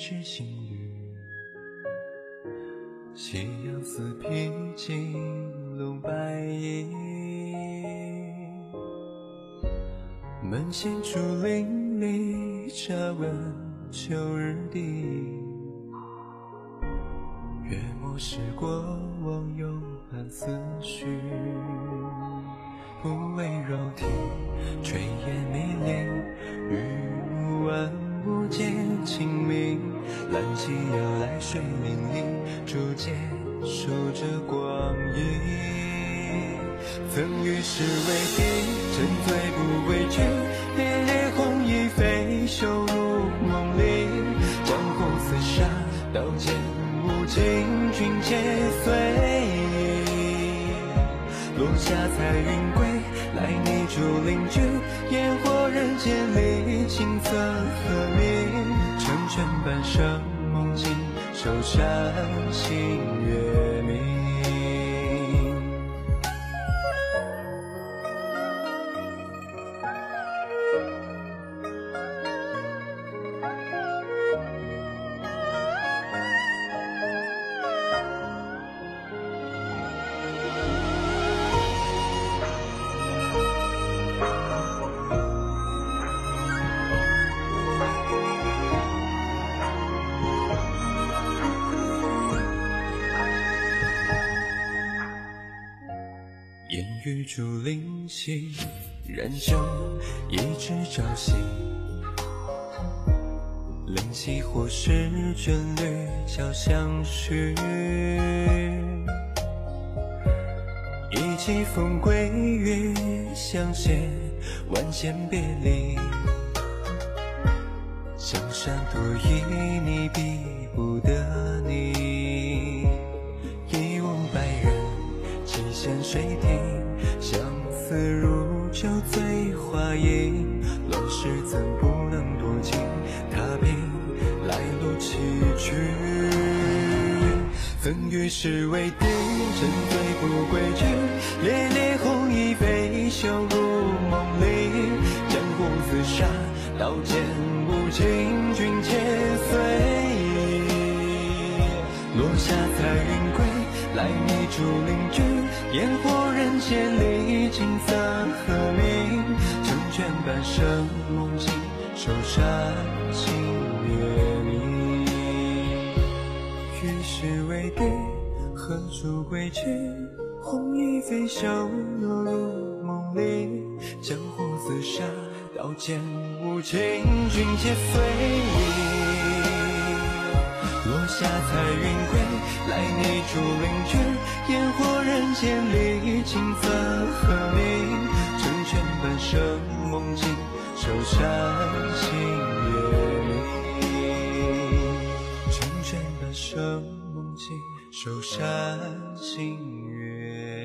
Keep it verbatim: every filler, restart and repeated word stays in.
是新侣，夕阳似披金笼白衣，门前竹林里茶温秋日地，月末时过往永伴思绪，不为柔体炊烟迷离，雨晚无间清明，揽起摇来水淋漓，竹节守着光阴。曾与世为敌，沉醉不归去，烈烈红衣飞袖入梦里，江湖厮杀，刀剑无尽，君且随意。落下彩云归，来泥竹林居，烟火人间里，青色和鸣，成全半生梦境，守山星月明。烟雨竹林西，燃酒一枝朝夕，灵犀或是眷侣交相许，一骑风归月相携，万险别离，江山多旖旎，逼不得你，一无百人几线水亭，相思如酒醉花影，乱世怎不能多情，踏平来路崎岖。曾与世为敌，沉醉不归去，烈烈红衣飞袖入梦里，江湖厮杀，刀剑无情，君且随意。落下彩云归，来泥竹林居，烟火人间里，青色和鸣，成全半生梦境，守山星月明。与世为敌，何处归去？红衣飞袖落入梦里，江湖厮杀，刀剑无情，君且随意。落下彩云归，来泥竹林居，烟火人间里，青色和鸣，成全半生梦境，守山星月明。成全半生梦境，守山星月